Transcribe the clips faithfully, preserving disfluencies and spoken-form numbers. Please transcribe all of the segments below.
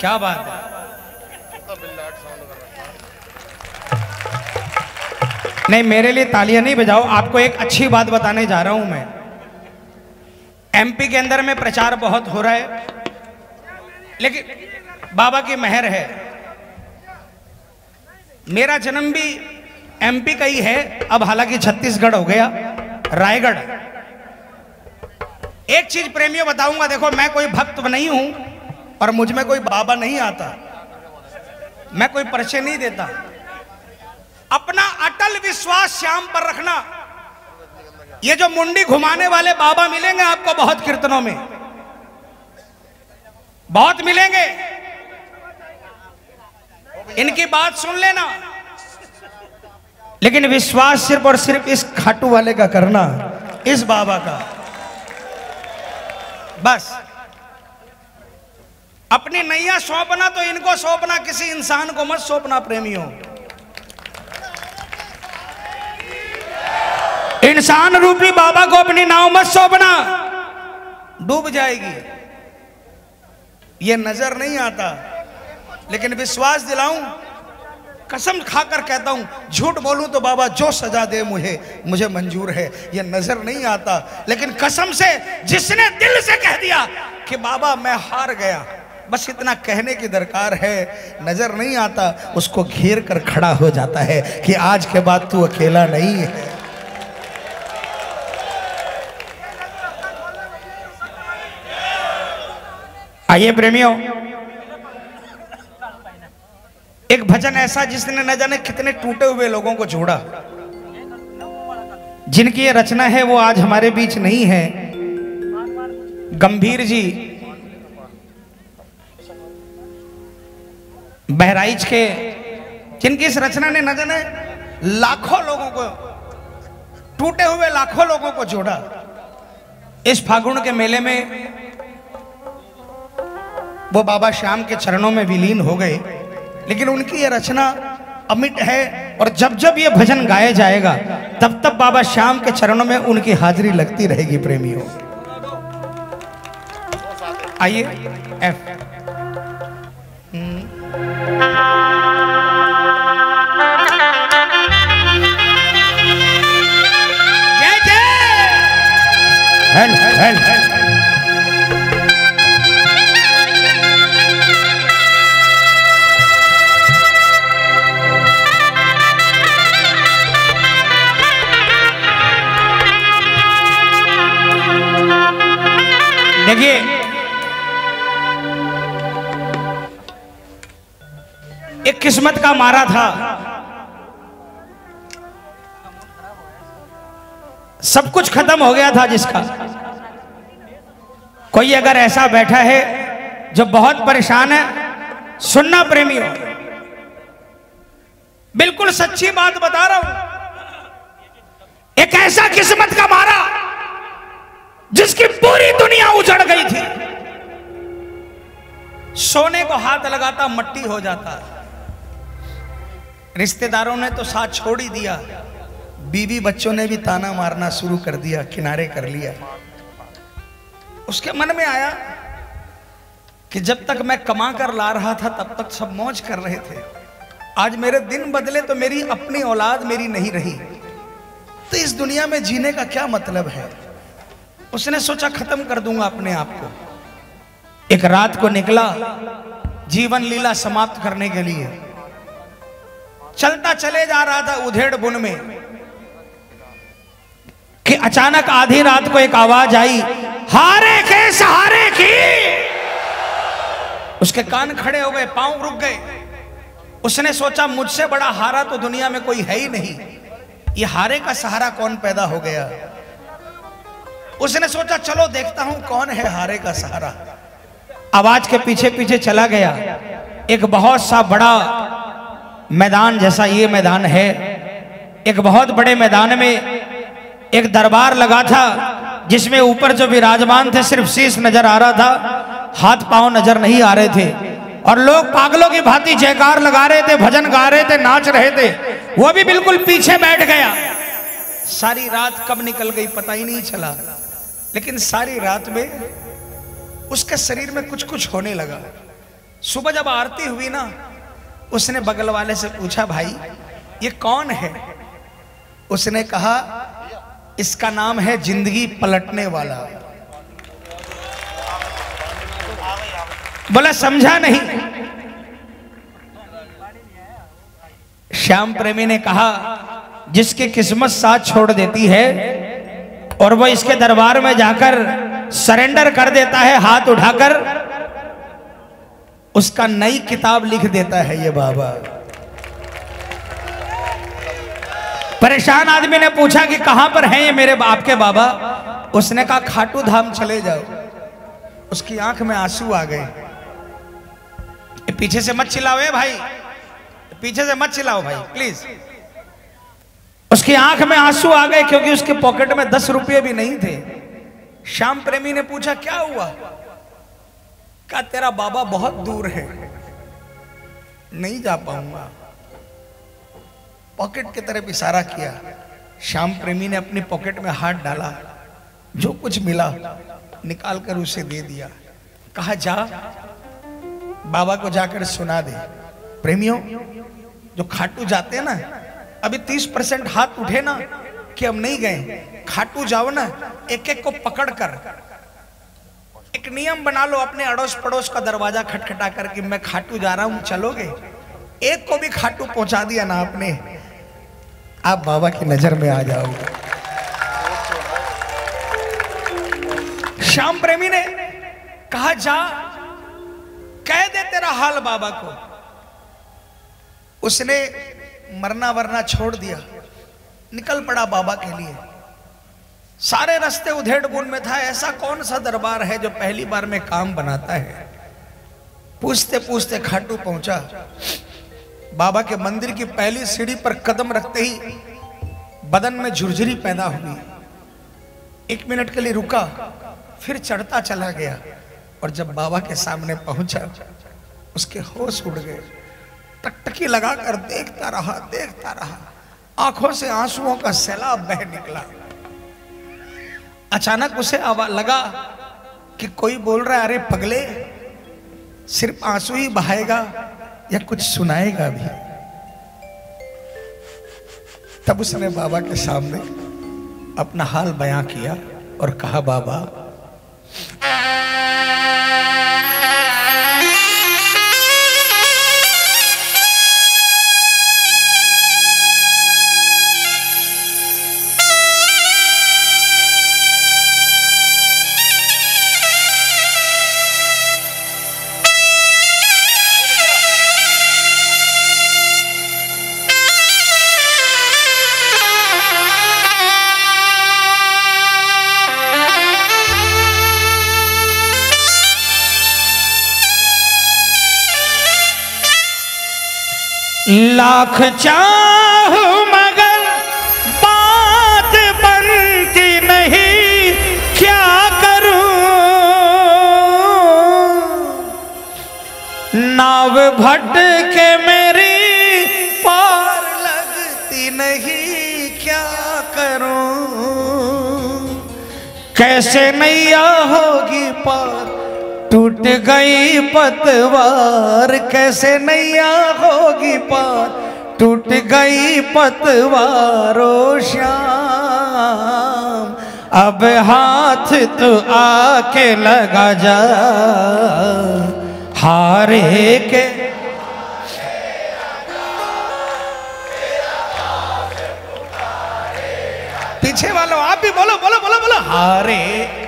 क्या बात है। नहीं, मेरे लिए तालियां नहीं बजाओ, आपको एक अच्छी बात बताने जा रहा हूं मैं। एमपी के अंदर में प्रचार बहुत हो रहा है, लेकिन बाबा की मेहर है। मेरा जन्म भी एमपी का ही है, अब हालांकि छत्तीसगढ़ हो गया, रायगढ़। एक चीज प्रेमियों बताऊंगा, देखो मैं कोई भक्त नहीं हूं और मुझ में कोई बाबा नहीं आता, मैं कोई परिचय नहीं देता। अपना अटल विश्वास श्याम पर रखना। ये जो मुंडी घुमाने वाले बाबा मिलेंगे आपको बहुत कीर्तनों में, बहुत मिलेंगे, इनकी बात सुन लेना, लेकिन विश्वास सिर्फ और सिर्फ इस खाटू वाले का करना, इस बाबा का। बस अपनी नैया सौंपना तो इनको सौंपना, किसी इंसान को मत सौंपना प्रेमियों। इंसान रूपी बाबा को अपनी नाव मत सौंपना, डूब जाएगी। ये नजर नहीं आता, लेकिन विश्वास दिलाऊं, कसम खाकर कहता हूं, झूठ बोलूं तो बाबा जो सजा दे मुझे मुझे मंजूर है। ये नजर नहीं आता, लेकिन कसम से जिसने दिल से कह दिया कि बाबा मैं हार गया, बस इतना कहने की दरकार है, नजर नहीं आता, उसको घेर कर खड़ा हो जाता है कि आज के बाद तू अकेला नहीं है। आइए प्रेमियों, एक भजन ऐसा जिसने न जाने कितने टूटे हुए लोगों को जोड़ा, जिनकी ये रचना है वो आज हमारे बीच नहीं है। गंभीर जी बहराइच के, जिनकी इस रचना ने न जाने लाखों लोगों को, टूटे हुए लाखों लोगों को जोड़ा। इस फागुन के मेले में वो बाबा श्याम के चरणों में विलीन हो गए, लेकिन उनकी ये रचना अमिट है, और जब जब ये भजन गाया जाएगा तब तब बाबा श्याम के चरणों में उनकी हाजिरी लगती रहेगी प्रेमियों। आइए एफ जय जय हेल हेल हेल। देखिए, एक किस्मत का मारा था, सब कुछ खत्म हो गया था जिसका। कोई अगर ऐसा बैठा है जो बहुत परेशान है, सुनना प्रेमियों, बिल्कुल सच्ची बात बता रहा हूं। एक ऐसा किस्मत का मारा जिसकी पूरी दुनिया उजड़ गई थी, सोने को हाथ लगाता मट्टी हो जाता, रिश्तेदारों ने तो साथ छोड़ ही दिया, बीवी बच्चों ने भी ताना मारना शुरू कर दिया, किनारे कर लिया। उसके मन में आया कि जब तक मैं कमा कर ला रहा था तब तक सब मौज कर रहे थे, आज मेरे दिन बदले तो मेरी अपनी औलाद मेरी नहीं रही, तो इस दुनिया में जीने का क्या मतलब है। उसने सोचा खत्म कर दूंगा अपने आप को। एक रात को निकला जीवन लीला समाप्त करने के लिए, चलता चले जा रहा था उधेड़ बुन में कि अचानक आधी रात को एक आवाज आई, हारे के सहारे की। उसके कान खड़े हो गए, पांव रुक गए। उसने सोचा मुझसे बड़ा हारा तो दुनिया में कोई है ही नहीं, ये हारे का सहारा कौन पैदा हो गया। उसने सोचा चलो देखता हूं कौन है हारे का सहारा। आवाज के पीछे पीछे चला गया। एक बहुत सा बड़ा मैदान जैसा ये मैदान है, एक बहुत बड़े मैदान में एक दरबार लगा था, जिसमें ऊपर जो विराजमान थे सिर्फ शीश नजर आ रहा था, हाथ पांव नजर नहीं आ रहे थे, और लोग पागलों की भांति जयकार लगा रहे थे, भजन गा रहे थे, नाच रहे थे। वो भी बिल्कुल पीछे बैठ गया। सारी रात कब निकल गई पता ही नहीं चला, लेकिन सारी रात में उसके शरीर में कुछ कुछ होने लगा। सुबह जब आरती हुई ना, उसने बगल वाले से पूछा, भाई ये कौन है? उसने कहा, इसका नाम है जिंदगी पलटने वाला। बोला समझा नहीं। श्याम प्रेमी ने कहा, जिसकी किस्मत साथ छोड़ देती है और वो इसके दरबार में जाकर सरेंडर कर देता है हाथ उठाकर, उसका नई किताब लिख देता है ये बाबा। परेशान आदमी ने पूछा कि कहां पर हैं ये मेरे बाप के बाबा? उसने कहा, खाटू धाम चले जाओ। उसकी आंख में आंसू आ गए। पीछे से मत चिल्लाओ ए भाई, पीछे से मत चिल्लाओ भाई प्लीज। उसकी आंख में आंसू आ गए क्योंकि उसके पॉकेट में दस रुपये भी नहीं थे। श्याम प्रेमी ने पूछा, क्या हुआ? कहा, तेरा बाबा बहुत दूर है, नहीं जा पाऊंगा। पॉकेट की तरफ इशारा किया। श्याम प्रेमी ने अपनी पॉकेट में हाथ डाला, जो कुछ मिला निकालकर उसे दे दिया। कहा, जा बाबा को जाकर सुना दे। प्रेमियों, जो खाटू जाते हैं ना, अभी तीस परसेंट हाथ उठे ना कि हम नहीं गए। खाटू जाओ ना, एक एक को पकड़ कर एक नियम बना लो अपने अड़ोस पड़ोस का दरवाजा खटखटा कर कि मैं खाटू जा रहा हूं, चलोगे? एक को भी खाटू पहुंचा दिया ना आपने, आप बाबा की नजर में आ जाओगे। श्याम प्रेमी ने कहा, जा कह दे तेरा हाल बाबा को। उसने मरना वरना छोड़ दिया, निकल पड़ा बाबा के लिए। सारे रास्ते उधेड़ बुन में था। ऐसा कौन सा दरबार है जो पहली बार में काम बनाता है? पूछते पूछते खाटू पहुंचा। बाबा के मंदिर की पहली सीढ़ी पर कदम रखते ही बदन में झुरझुरी पैदा हुई। एक मिनट के लिए रुका, फिर चढ़ता चला गया। और जब बाबा के सामने पहुंचा, उसके होश उड़ गए। टकटकी लगाकर देखता रहा देखता रहा, आंखों से आंसुओं का सैलाब बह निकला। अचानक उसे आवाज लगा कि कोई बोल रहा है, अरे पगले, सिर्फ आंसू ही बहाएगा या कुछ सुनाएगा भी? तब उसने बाबा के सामने अपना हाल बयां किया और कहा, बाबा लाख चाहूं मगर बात बनती नहीं, क्या करूं? नाव भटके मेरी पार लगती नहीं, क्या करूं? कैसे नैया होगी पार, टूट गई पतवार। कैसे नैया होगी पार, टूट गई पतवार। ओ श्याम, अब हाथ तो आके लगा जा, हारे के पीछे वालों आप भी बोलो बोलो बोलो बोलो, हारे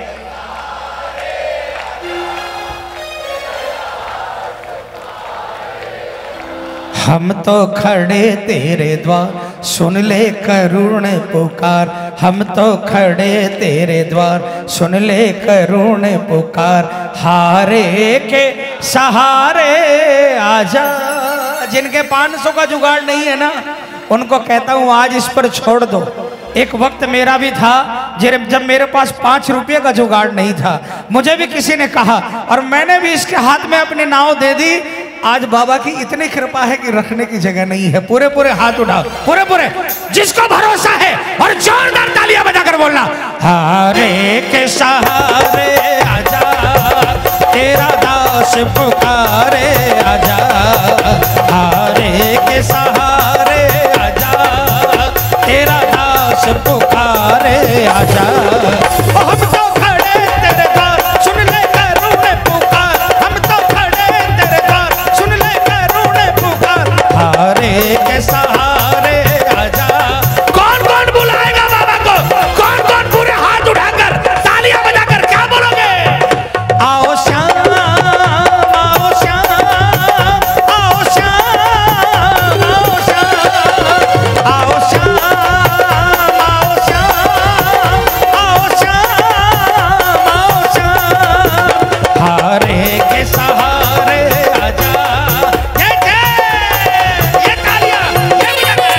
हम तो खड़े तेरे द्वार, सुन ले करुण पुकार। हम तो खड़े तेरे द्वार, सुन ले करुण पुकार। हारे के सहारे आजा। जिनके पाँच सौ का जुगाड़ नहीं है ना, उनको कहता हूँ आज इस पर छोड़ दो। एक वक्त मेरा भी था जब मेरे पास पांच रुपये का जुगाड़ नहीं था, मुझे भी किसी ने कहा और मैंने भी इसके हाथ में अपनी नाव दे दी। आज बाबा की इतनी कृपा है कि रखने की जगह नहीं है। पूरे पूरे हाथ उठाओ, पूरे पूरे जिसको भरोसा है और जोरदार तालियां बजाकर बोलना, हारे के सहारे आजा, तेरा दास पुकारे आजा, हारे के सहारे आजा, तेरा दास पुकारे आजा। हम तो खड़े तेरे द्वार, सुन ले करुणे पुकार, हम तो खड़े तेरे द्वार, सुन ले करुणे पुकार, हारे के सहारे आजा। कौन कौन बुलाएगा बाबा को? कौन कौन पूरे हाथ उठाकर तालियां बजाकर क्या बोलोगे? आओ श्याम, आओ श्याम, आओ श्याम, आओ श्याम, आओ श्याम, आओ श्याम, आओ श्याम, आओ श्याम, हारे के सहारे आजा। ये थे, ये तालियां, ये बजाते।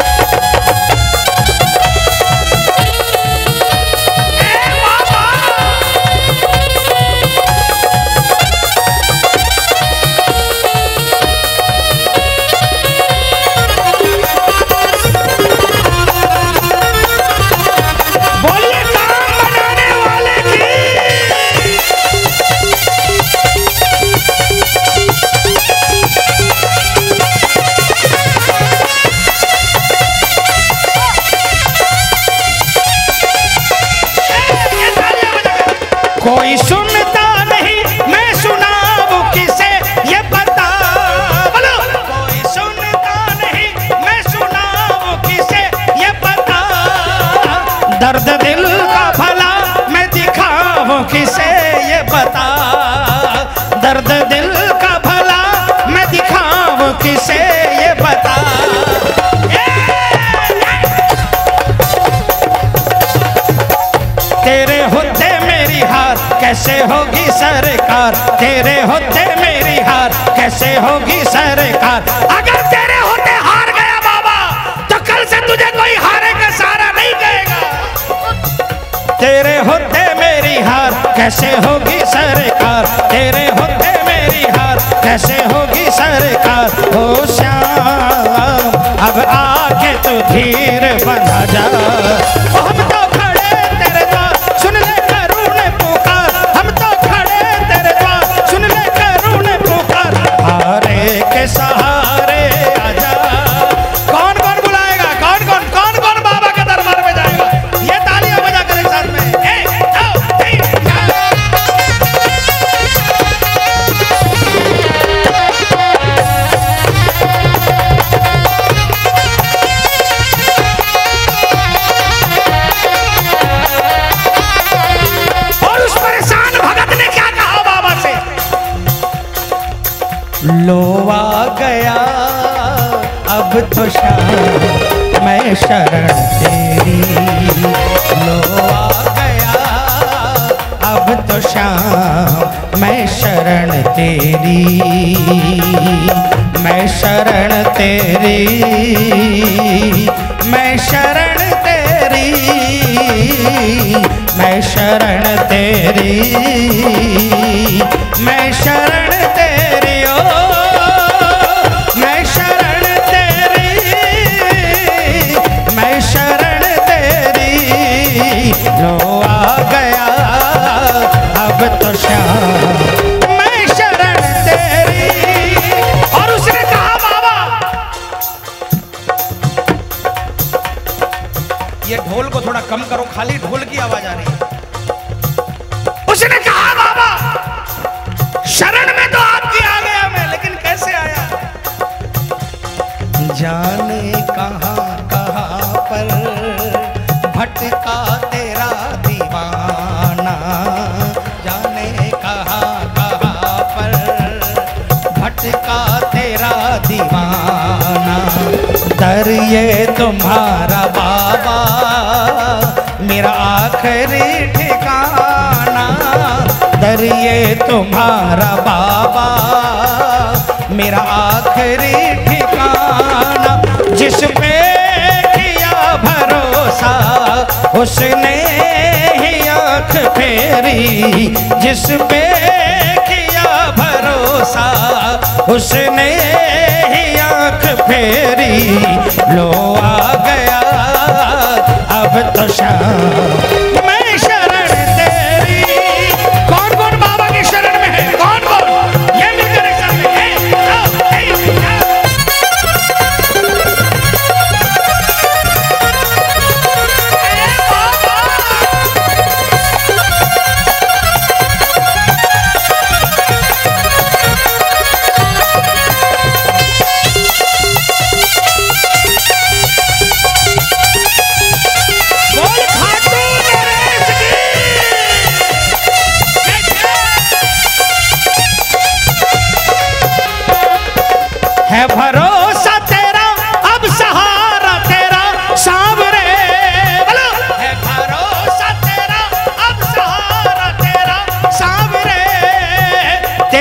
ए बाबा, बोलिए काम बनाने वाले की। ये तालियां बजाकर। कोई सुनता नहीं, मैं सुनाऊं किसे ये बता। बोलो। कोई सुनता नहीं, मैं सुनाऊं किसे ये बता। दर्द दिल का भला मैं दिखाऊं किसे ये बता। दर्द दिल का भला मैं दिखाऊं किसे ये बता। तेरे होते मेरी हार कैसे होगी सरकार, तेरे होते मेरी हार कैसे होगी सरकार। अगर तेरे होते हार गया बाबा, तो कल से तुझे कोई हारे का सहारा नहीं कहेगा। तेरे होते मेरी हार कैसे होगी सरकार, तेरे होते मेरी हार कैसे होगी सरकार। ओ श्याम अब आके तू धीर बंधा जा। ओ हम तो खड़े तेरे द्वार, सुन ले करुणे पुकार, हम तो खड़े तेरे द्वार, सुन ले करुणे पुकार, हारे के सहारे आजा। कौन कौन बुलाएगा? कौन कौन कौन कौन बाबा के दरबार में जाएगा? ये तालियां बजाकर एक साथ में। एक, दो, तीन, चार। और उस परेशान भगत ने क्या कहा बाबा से? लो आ गया अब तो शाम मैं शरण तेरी। लो आ गया अब तो शाम मैं शरण तेरी। मैं शरण तेरी, मैं शरण तेरी, मैं शरण तेरी, मैं शरण तेरी। ओ मैं शरण तेरी, मैं शरण तेरी। लो आ गया अब तो श्याम मैं शरण तेरी। और उसने कहा बाबा, ये ढोल को थोड़ा कम करो, खाली ढोल की आवाज आ रही है। उसने कहा बाबा शरण में तो आपकी आ गया मैं, लेकिन कैसे आया? जाने कहाँ कहाँ पर भटका तेरा दीवाना। जाने कहाँ कहाँ पर भटका तेरा दीवाना। दर ये तुम्हारा बाबा मेरा आखिरी ठिकाना। दर ये तुम्हारा बाबा मेरा आखिरी ठिकाना। जिस पे किया भरोसा उसने ही आँख फेरी। जिस पे किया भरोसा उसने ही आँख फेरी। लो आ गया अब तो शाम मैं शरण तेरी। कौन कौन बाबा की शरण में है? कौन कौन?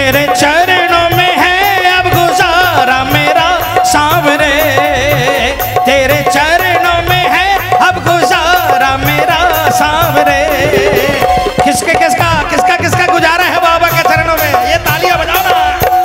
तेरे चरणों में है अब गुजारा मेरा सांवरे, तेरे चरणों में है अब गुजारा मेरा सांवरे। किसके किसका किसका किसका गुजारा है बाबा के चरणों में, ये तालियां बजाओ ना।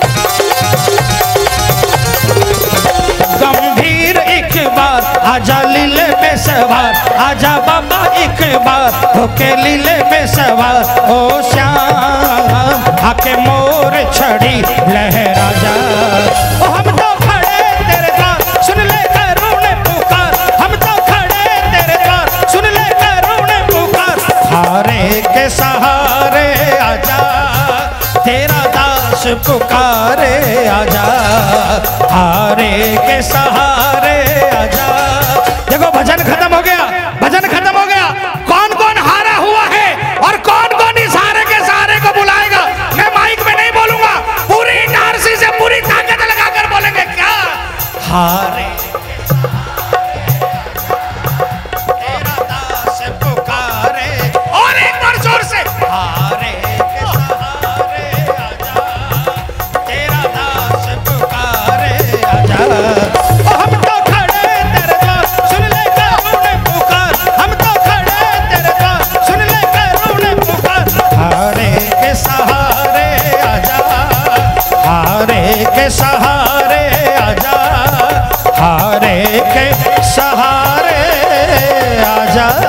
गंभीर एक बार आजा लीले पे सवार, आजा बाबा एक बार होके लीले पे सवार। ओ श्याम आके मोर छड़ी लहरा जा, ओ हम तो खड़े तेरे द्वार सुन ले करुण पुकार, हम तो खड़े तेरे द्वार सुन ले करुण पुकार। हारे के सहारे आजा तेरा दास पुकारे आजा, हारे के सहारे आजा। देखो भजन खत्म हो गया, भजन खत्म हो गया। कौन कौन हारा हुआ है और कौन कौन इस हारे के सहारे को बुलाएगा, मैं माइक में नहीं बोलूंगा, पूरी नारसी से पूरी ताकत लगाकर बोलेंगे। क्या हारे तेरा दास पुकारे, और एक बार जोर से हारे के सहारे आजा तेरा दास पुकारे आजा। ओ हम तो खड़े तेरे द्वार सुन ले करुण पुकार, हम तो खड़े तेरे द्वार सुन ले करुण पुकार। हारे के सहारे आजा, हारे के सहारे आजा, हारे के सहारे आजा।